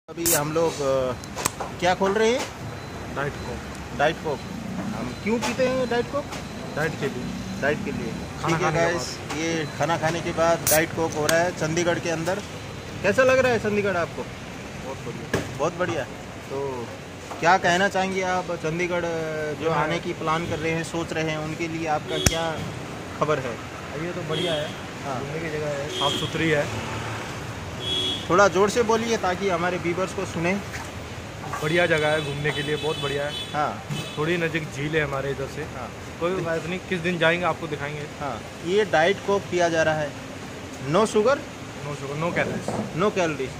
अभी हम लोग क्या खोल रहे हैं? Diet Coke. Diet Coke. हम क्यों पीते हैं डाइट कोक? डाइट के लिए। डाइट के लिए। खाना ठीक है खाने के गाइस, ये खाना खाने के बाद डाइट कोक हो रहा है चंडीगढ़ के अंदर। कैसा लग रहा है चंडीगढ़ आपको? बहुत बढ़िया। बहुत बढ़िया। तो क्या कहना चाहेंगे आप चंडीगढ़ जो आने की प्लान कर रहे हैं, सोच रहे हैं, उनके लिए आपका क्या खबर है? ये तो बढ़िया है, हाँ, घूमने की जगह है, साफ़ सुथरी है। थोड़ा ज़ोर से बोलिए ताकि हमारे व्यूअर्स को सुने। बढ़िया जगह है घूमने के लिए, बहुत बढ़िया है। हाँ थोड़ी नज़दीक झील है हमारे इधर से। हाँ कोई बात नहीं, किस दिन जाएंगे आपको दिखाएंगे। हाँ। ये डाइट कोक पिया जा रहा है, no sugar, no sugar, no calories. No calories.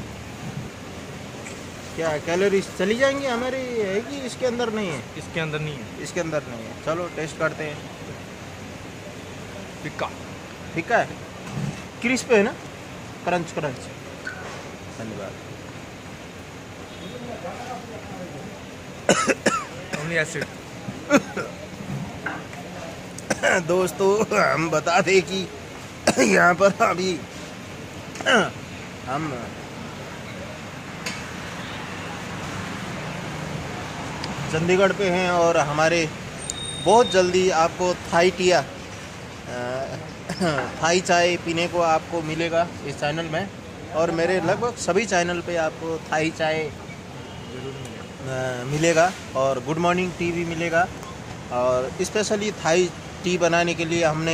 क्या कैलोरीज चली जाएंगी हमारी है कि इसके अंदर नहीं है? इसके अंदर नहीं है। इसके अंदर नहीं है। चलो टेस्ट करते हैं। फिक्का फीका है, क्रिस्प है ना, क्रंच क्रंच। धन्यवाद। Only acid. दोस्तों हम बता दें कि यहाँ पर अभी हम चंडीगढ़ पे हैं और हमारे बहुत जल्दी आपको थाई चाय पीने को आपको मिलेगा इस चैनल में, और मेरे लगभग सभी चैनल पे आपको थाई चाय मिलेगा और गुड मॉर्निंग टी भी मिलेगा। और स्पेशली थाई टी बनाने के लिए हमने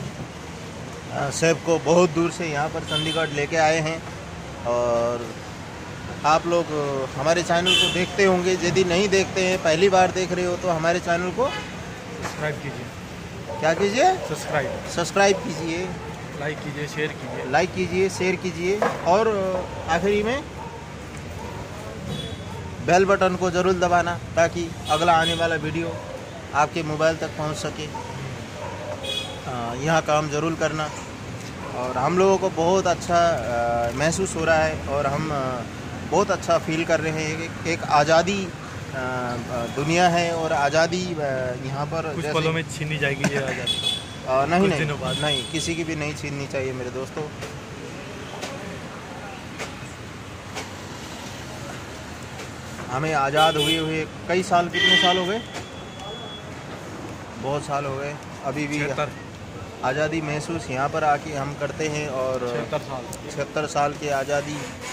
शेफ को बहुत दूर से यहाँ पर चंडीगढ़ लेके आए हैं। और आप लोग हमारे चैनल को देखते होंगे, यदि नहीं देखते हैं, पहली बार देख रहे हो तो हमारे चैनल को सब्सक्राइब कीजिए। क्या कीजिए? सब्सक्राइब कीजिए, लाइक कीजिए, शेयर कीजिए। लाइक कीजिए, शेयर कीजिए, और आखिरी में बेल बटन को ज़रूर दबाना ताकि अगला आने वाला वीडियो आपके मोबाइल तक पहुंच सके। यहाँ काम ज़रूर करना। और हम लोगों को बहुत अच्छा महसूस हो रहा है और हम बहुत अच्छा फील कर रहे हैं। एक आज़ादी दुनिया है और आज़ादी यहाँ पर कुछ पलों में छीनी जाएगी ये आज़ादी। नहीं, किसी की भी नहीं छीननी चाहिए मेरे दोस्तों। हमें आज़ाद हुए कई साल, कितने साल हो गए? बहुत साल हो गए। अभी भी आज़ादी महसूस यहाँ पर आके हम करते हैं। और 76 साल की आज़ादी,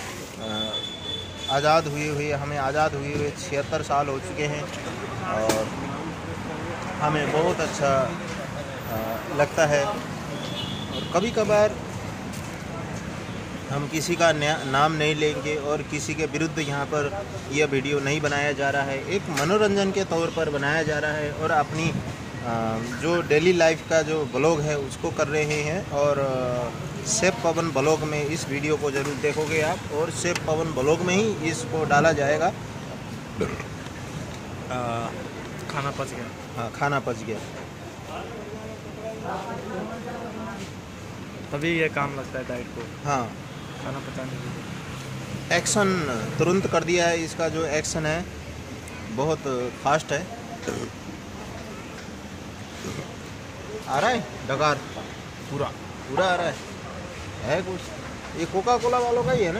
आज़ाद हुए हमें आज़ाद हुए 76 साल हो चुके हैं। और हमें बहुत अच्छा लगता है। और कभी कभार हम किसी का नाम नहीं लेंगे और किसी के विरुद्ध यहाँ पर यह वीडियो नहीं बनाया जा रहा है। एक मनोरंजन के तौर पर बनाया जा रहा है और अपनी जो डेली लाइफ का जो ब्लॉग है उसको कर रहे हैं। और शेफ पवन ब्लॉग में इस वीडियो को ज़रूर देखोगे आप, और शेफ पवन ब्लॉग में ही इसको डाला जाएगा। खाना पच गया। हाँ, खाना पच गया। तभी ये काम लगता है डाइट को। हाँ, खाना पचाने के लिए। एक्शन तुरंत कर दिया है। इसका जो एक्शन है बहुत फास्ट है। आ रहा है डकार, पूरा आ रहा है कुछ। ये कोका कोला वालों का ही है ना?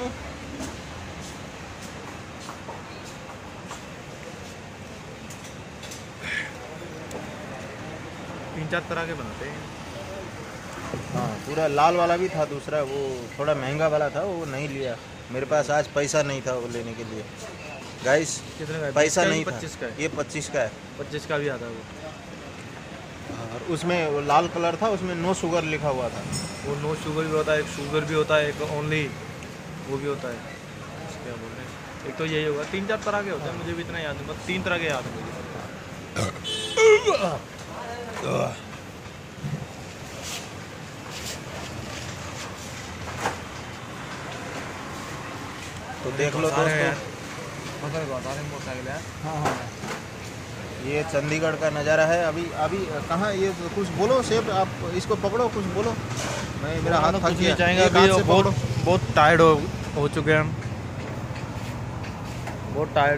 तीन चार तरह के बनाते हैं। हाँ, पूरा लाल वाला भी था, दूसरा वो थोड़ा महंगा वाला था, वो नहीं लिया। मेरे पास आज पैसा नहीं था वो लेने के लिए गाइस। कितने का? पैसा नहीं था। 25 का है। ये 25 का है। 25 का भी आता है वो। और उसमें वो लाल कलर था, उसमें नो शुगर लिखा हुआ था। वो नो शुगर भी होता है, एक शुगर भी होता है, एक ओनली वो भी होता है। क्या बोल रहे हैं? एक तो यही होगा, 3-4 तरह के होते हैं। मुझे भी इतना याद नहीं, बस 3 तरह के याद है मुझे। तो देख लो दोस्तों। मोटरसाइकिल है। हाँ, ये चंडीगढ़ का नज़ारा है। अभी कहाँ ये? कुछ बोलो शेफ, आप इसको पकड़ो, कुछ बोलो। मैं, मेरा हाथ थक गया। बहुत टायर्ड हो चुके हैं हम, बहुत टायर्ड।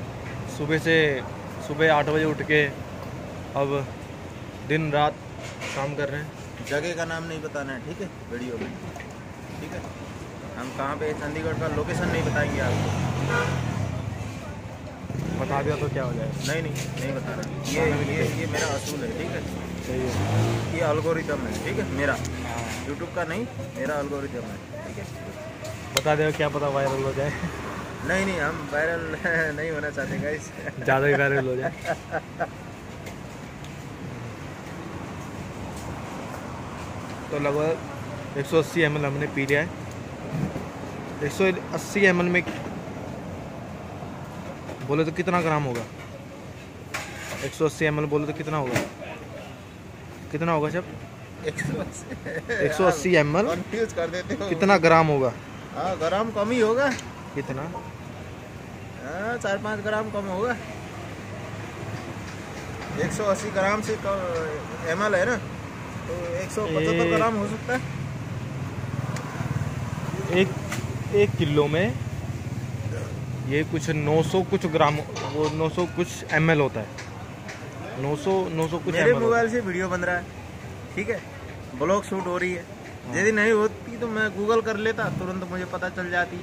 सुबह 8 बजे उठ के अब दिन रात काम कर रहे हैं। जगह का नाम नहीं बताना है, ठीक है, वीडियो में, ठीक है? हम कहाँ पे, चंडीगढ़ का लोकेशन नहीं बताएंगे आपको। बता दिया तो क्या हो जाएगा? नहीं बता रहा। ये मेरा असूल है, ठीक है। सही है। ये एल्गोरिदम है, ठीक है, मेरा यूट्यूब का नहीं, मेरा एल्गोरिदम है, ठीक है। बता दे, क्या पता वायरल हो जाए। नहीं हम वायरल नहीं होना चाहते गाइस। ज़्यादा ही वायरल हो जाए। तो लगभग 180 ml हमने पी लिया है। 180 ml में बोले तो कितना ग्राम होगा? 180 ml बोले तो कितना होगा? कितना होगा जब 180 ml कंफ्यूज कर देते हो। कितना ग्राम होगा? हाँ, ग्राम कम ही होगा। कितना? 4-5 ग्राम कम होगा। 180 ग्राम से ml है ना, तो 175 ग्राम हो सकता है। एक किलो में ये कुछ 900 कुछ ग्राम, वो 900 कुछ ml होता है। 900 कुछ मेरे ml मोबाइल से वीडियो बन रहा है, ठीक है, ब्लॉग शूट हो रही है। यदि नहीं होती तो मैं गूगल कर लेता, तुरंत मुझे पता चल जाती।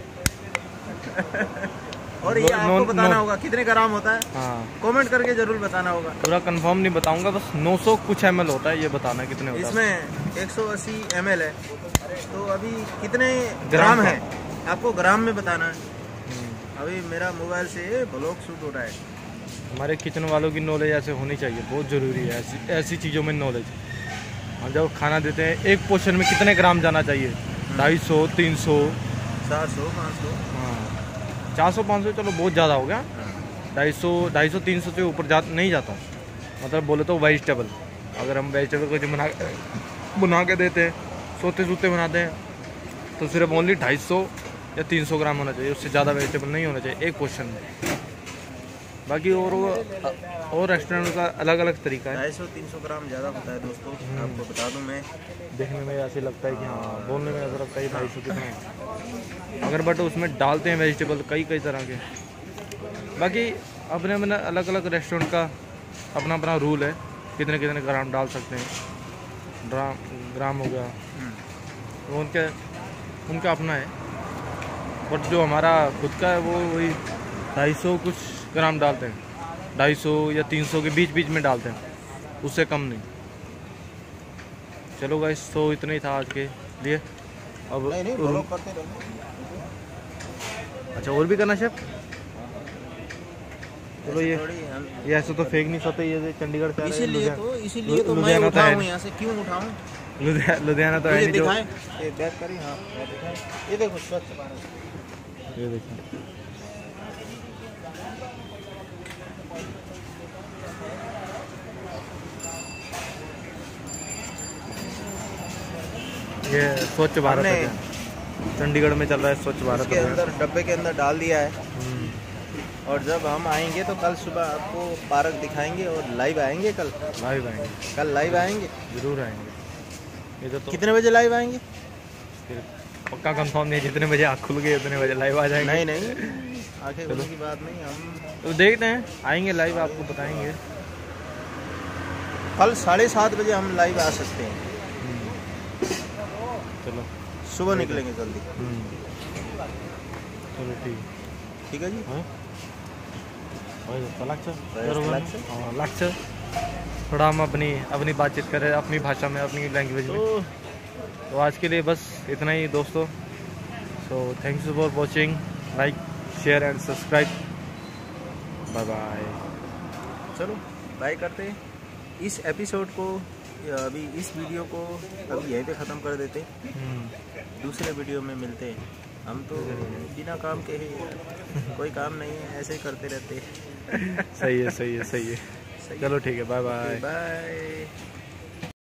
और ये आपको बताना होगा कितने ग्राम होता है। हाँ, कमेंट करके जरूर बताना होगा। पूरा कंफर्म नहीं बताऊंगा, बस 900 कुछ ml होता है, ये बताना कितने होता है। इसमें 180 ml है, तो अभी कितने ग्राम है आपको ग्राम में बताना है। अभी मेरा मोबाइल से ब्लॉग शूट हो रहा है। हमारे किचन वालों की नॉलेज ऐसे होनी चाहिए, बहुत ज़रूरी है ऐसी चीज़ों में नॉलेज। हम जब खाना देते हैं, एक पोर्शन में कितने ग्राम जाना चाहिए? 250, 300, 400, 500। हाँ, 400-500 चलो बहुत ज़्यादा हो गया। 250, 300 से ऊपर नहीं जाता। मतलब बोले तो वेजिटेबल, अगर हम वेजिटेबल को बना के देते हैं, सोते सूते बनाते हैं, तो सिर्फ ओनली 250 या 300 ग्राम होना चाहिए, उससे ज़्यादा वेजिटेबल नहीं होना चाहिए एक पोर्शन में। बाकी और रेस्टोरेंट का अलग अलग तरीका है। 250-300 ग्राम ज़्यादा होता है दोस्तों, आपको बता दूं मैं। देखने में ऐसे लगता है कि हाँ, बोलने में ऐसा लगता है 250 कितना है, अगर बट उसमें डालते हैं वेजिटेबल कई तरह के। बाकी अपने अलग अलग रेस्टोरेंट का अपना रूल है, कितने ग्राम डाल सकते हैं। ग्राम हो गया वो उनका अपना है, बट जो हमारा खुद का है वो वही 250 कुछ ग्राम डालते हैं। 250 या 300 के बीच में डालते हैं, उससे कम नहीं। चलो गाइस, तो इतना ही था आज के लिए। अब नहीं फॉलो करते रहो। अच्छा, और भी करना शेफ? चलो ये ऐसे तो फेंक नहीं सकते, ये चंडीगढ़ से इसीलिए तो मैं उठाऊं यहाँ से। क्यों उठाऊं? लुधियाना तो है नहीं जो। ये बैक करी, हाँ ये देखो स्वच्छ भारत। ये देखिए, ये स्वच्छ भारत है, चंडीगढ़ में चल रहा है स्वच्छ भारत। के अंदर डब्बे के अंदर डाल दिया है। और जब हम आएंगे तो कल सुबह आपको पार्क दिखाएंगे और लाइव आएंगे। कल लाइव आएंगे, जरूर आएंगे। ये तो कितने बजे लाइव आएंगे? फिर पक्का कंफर्म नहीं, जितने बजे आँख खुल गई उतने बजे लाइव आ जाएंगे। नहीं आंखें खुलने की बात नहीं, हम तो देखते हैं, आएंगे लाइव, आपको बताएंगे। कल 7:30 बजे हम लाइव आ सकते हैं। चलो सुबह निकलेंगे जल्दी। चलो ठीक है जी। हाँ, लगता थोड़ा हम अपनी बातचीत करें अपनी भाषा में, अपनी लैंग्वेज में। तो आज के लिए बस इतना ही दोस्तों। So thanks for watching, like share and subscribe. Bye bye. चलो बाय करते हैं। इस एपिसोड को, अभी इस वीडियो को अभी यहीं पे ख़त्म कर देते। दूसरे वीडियो में मिलते हैं। हम तो बिना काम के ही, कोई काम नहीं है, ऐसे ही करते रहते हैं। सही है। चलो ठीक है, बाय बाय।